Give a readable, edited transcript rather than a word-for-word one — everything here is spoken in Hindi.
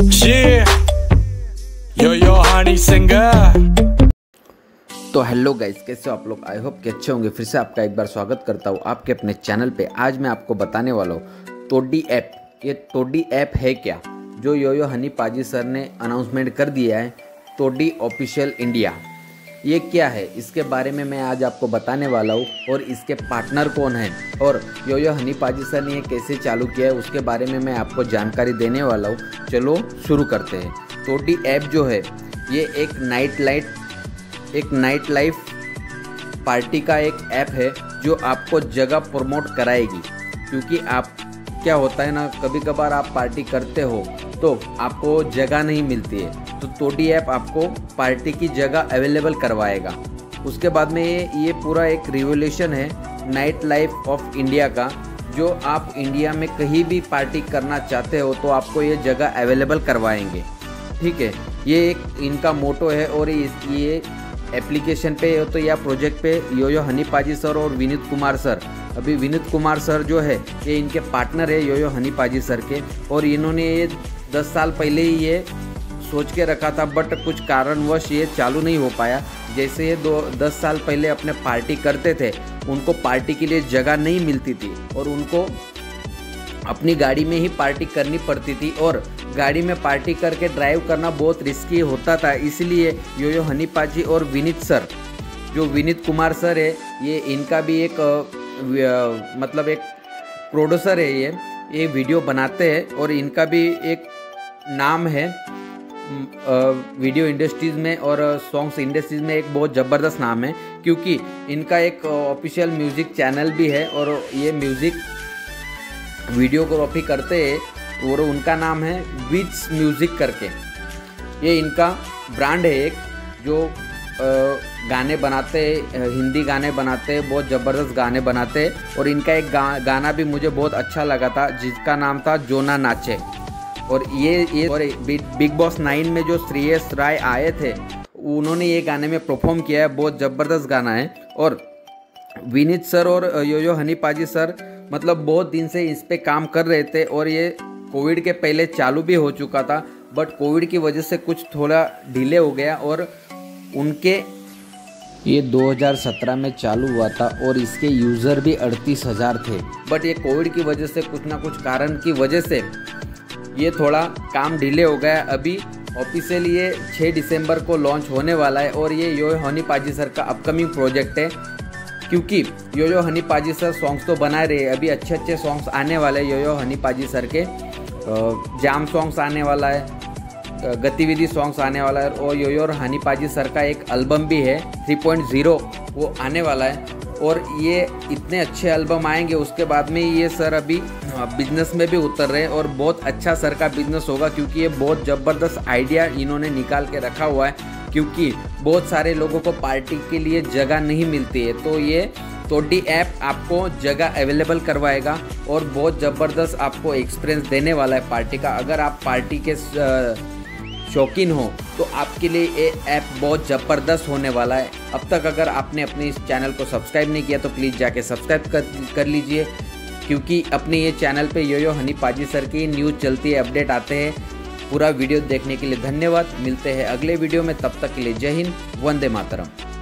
Yeah, yo Honey singer. तो हेलो गाइस, कैसे हो आप लोग? आई होप कि अच्छे होंगे। फिर से आपका एक बार स्वागत करता हूँ आपके अपने चैनल पे। आज मैं आपको बताने वाला हूँ तोड़ी ऐप। ये तोड़ी ऐप है क्या, जो यो हनी पाजी सर ने अनाउंसमेंट कर दिया है, तोड़ी ऑफिशियल इंडिया। ये क्या है, इसके बारे में मैं आज आपको बताने वाला हूँ। और इसके पार्टनर कौन हैं और यो हनी पाजी सर ने ये कैसे चालू किया है, उसके बारे में मैं आपको जानकारी देने वाला हूँ। चलो शुरू करते हैं। तोड़ी ऐप जो है ये एक नाइट लाइफ पार्टी का एक ऐप है, जो आपको जगह प्रमोट कराएगी। क्योंकि आप क्या होता है ना, कभी कभार आप पार्टी करते हो तो आपको जगह नहीं मिलती है, तो तोड़ी ऐप आपको पार्टी की जगह अवेलेबल करवाएगा। उसके बाद में ये पूरा एक रिवोल्यूशन है नाइट लाइफ ऑफ इंडिया का। जो आप इंडिया में कहीं भी पार्टी करना चाहते हो तो आपको ये जगह अवेलेबल करवाएंगे। ठीक है, ये एक इनका मोटो है। और ये एप्लीकेशन पे तो या प्रोजेक्ट पे यो हनी पाजी सर और विनीत कुमार सर, अभी विनीत कुमार सर जो है ये इनके पार्टनर है यो हनी पाजी सर के। और इन्होंने ये 10 साल पहले ही ये सोच के रखा था, बट कुछ कारणवश ये चालू नहीं हो पाया। जैसे ये 10 साल पहले अपने पार्टी करते थे, उनको पार्टी के लिए जगह नहीं मिलती थी और उनको अपनी गाड़ी में ही पार्टी करनी पड़ती थी। और गाड़ी में पार्टी करके ड्राइव करना बहुत रिस्की होता था। इसलिए यो हनी पाजी और विनीत सर, जो विनीत कुमार सर है, ये इनका भी एक मतलब एक प्रोड्यूसर है। ये वीडियो बनाते हैं और इनका भी एक नाम है वीडियो इंडस्ट्रीज़ में और सॉन्ग्स इंडस्ट्रीज़ में एक बहुत ज़बरदस्त नाम है। क्योंकि इनका एक ऑफिशियल म्यूज़िक चैनल भी है और ये म्यूज़िक वीडियोग्राफी करते हैं और उनका नाम है विच म्यूज़िक करके। ये इनका ब्रांड है एक, जो गाने बनाते हैं, हिंदी गाने बनाते हैं, बहुत ज़बरदस्त गाने बनाते हैं। और इनका एक गाना भी मुझे बहुत अच्छा लगा था, जिसका नाम था जो ना नाचे। और ये और बिग बॉस 9 में जो श्रेयस राय आए थे, उन्होंने ये गाने में परफॉर्म किया है। बहुत ज़बरदस्त गाना है। और विनीत सर और यो हनी पाजी सर मतलब बहुत दिन से इस पे काम कर रहे थे। और ये कोविड के पहले चालू भी हो चुका था, बट कोविड की वजह से कुछ थोड़ा डिले हो गया। और उनके ये 2017 में चालू हुआ था और इसके यूज़र भी 38,000 थे। बट ये कोविड की वजह से कुछ ना कुछ कारण की वजह से ये थोड़ा काम डिले हो गया। अभी ऑफिशियली ये 6 दिसंबर को लॉन्च होने वाला है। और ये यो हनी पाजी सर का अपकमिंग प्रोजेक्ट है। क्योंकि यो हनी पाजी सर सॉन्ग्स तो बना रहे हैं, अभी अच्छे सॉन्ग्स आने वाले हैं यो हनी पाजी सर के। जाम सॉन्ग्स आने वाला है, गतिविधि सॉन्ग्स आने वाला है। और यो हनी पाजी सर का एक एल्बम भी है 3.0, वो आने वाला है। और ये इतने अच्छे एल्बम आएंगे, उसके बाद में ये सर अभी बिजनेस में भी उतर रहे हैं। और बहुत अच्छा सर का बिजनेस होगा, क्योंकि ये बहुत ज़बरदस्त आइडिया इन्होंने निकाल के रखा हुआ है। क्योंकि बहुत सारे लोगों को पार्टी के लिए जगह नहीं मिलती है, तो ये तोड़ी ऐप आपको जगह अवेलेबल करवाएगा और बहुत ज़बरदस्त आपको एक्सपीरियंस देने वाला है पार्टी का। अगर आप पार्टी के शौकीन हो तो आपके लिए ये ऐप बहुत ज़बरदस्त होने वाला है। अब तक अगर आपने अपने इस चैनल को सब्सक्राइब नहीं किया तो प्लीज़ जाके सब्सक्राइब कर लीजिए। क्योंकि अपने ये चैनल पे यो हनी पाजी सर की न्यूज़ चलती है, अपडेट आते हैं। पूरा वीडियो देखने के लिए धन्यवाद। मिलते हैं अगले वीडियो में, तब तक के लिए जय हिंद, वंदे मातरम।